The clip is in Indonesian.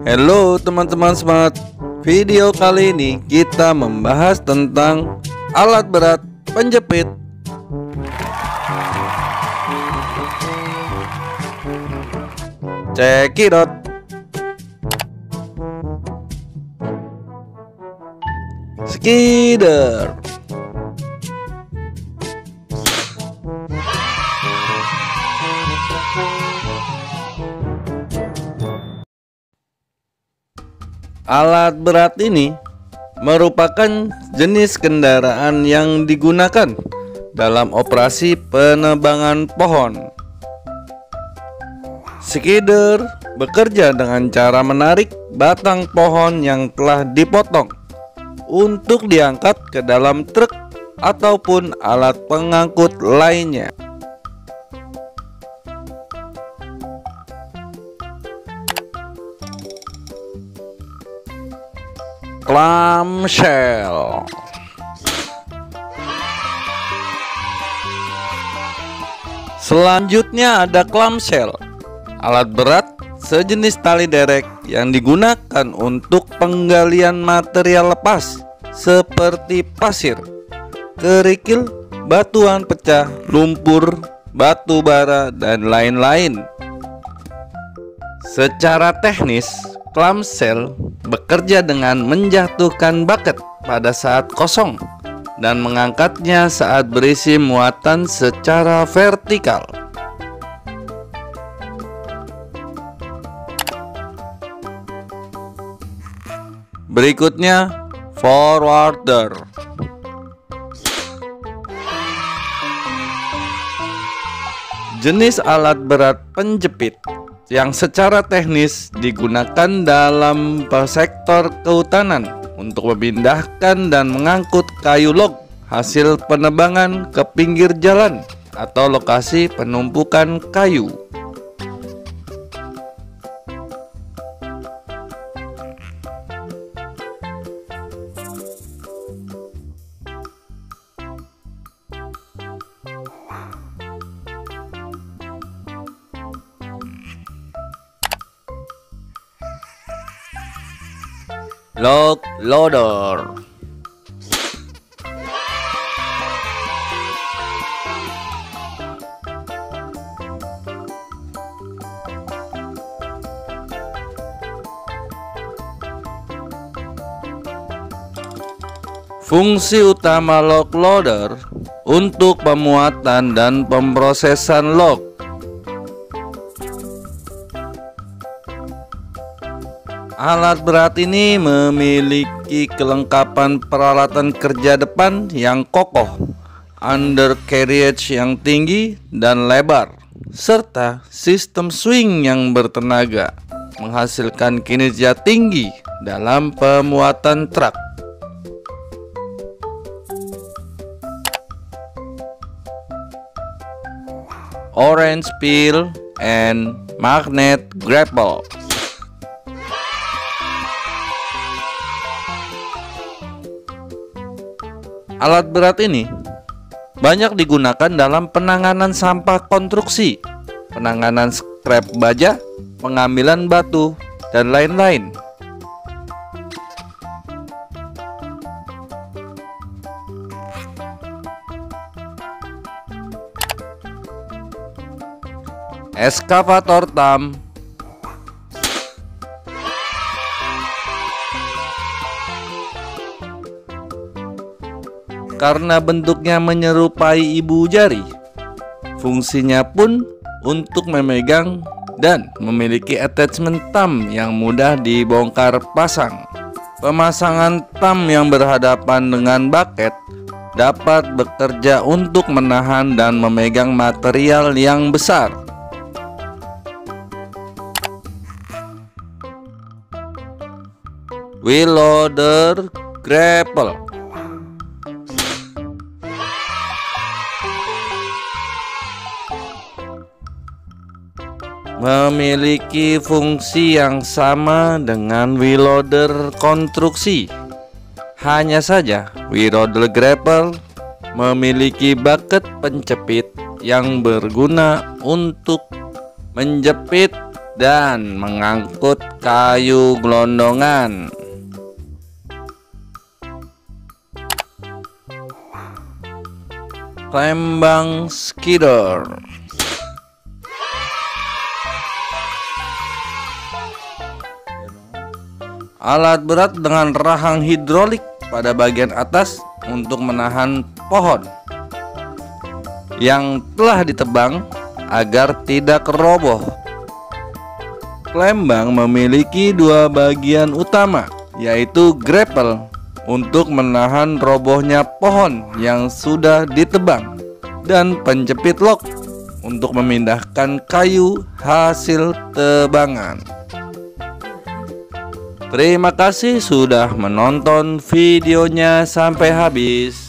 Halo teman-teman smart. Video kali ini kita membahas tentang alat berat penjepit. Check it out. Skider. Alat berat ini merupakan jenis kendaraan yang digunakan dalam operasi penebangan pohon. Skider bekerja dengan cara menarik batang pohon yang telah dipotong untuk diangkat ke dalam truk ataupun alat pengangkut lainnya. Clamshell. Selanjutnya ada clamshell, alat berat sejenis tali derek yang digunakan untuk penggalian material lepas seperti pasir, kerikil, batuan pecah, lumpur, batu bara, dan lain-lain. Secara teknis, clamshell bekerja dengan menjatuhkan bucket pada saat kosong dan mengangkatnya saat berisi muatan secara vertikal. Berikutnya, forwarder. Jenis alat berat penjepit yang secara teknis digunakan dalam sektor kehutanan untuk memindahkan dan mengangkut kayu log hasil penebangan ke pinggir jalan atau lokasi penumpukan kayu. Log loader. Fungsi utama log loader untuk pemuatan dan pemrosesan log. Alat berat ini memiliki kelengkapan peralatan kerja depan yang kokoh, undercarriage yang tinggi dan lebar, serta sistem swing yang bertenaga, menghasilkan kinerja tinggi dalam pemuatan truk. Orange peel and magnet grapple. Alat berat ini banyak digunakan dalam penanganan sampah konstruksi, penanganan scrap baja, pengambilan batu, dan lain-lain. Eskavator thumb. Karena bentuknya menyerupai ibu jari, fungsinya pun untuk memegang dan memiliki attachment thumb yang mudah dibongkar pasang. Pemasangan thumb yang berhadapan dengan bucket dapat bekerja untuk menahan dan memegang material yang besar. Wheel loader grapple. Memiliki fungsi yang sama dengan wheel loader konstruksi. Hanya saja wheel loader grapple memiliki bucket penjepit yang berguna untuk menjepit dan mengangkut kayu gelondongan. Rembang skidder. Alat berat dengan rahang hidrolik pada bagian atas untuk menahan pohon yang telah ditebang agar tidak roboh. Klembang memiliki dua bagian utama, yaitu grapple untuk menahan robohnya pohon yang sudah ditebang, dan penjepit lock untuk memindahkan kayu hasil tebangan. Terima kasih sudah menonton videonya sampai habis.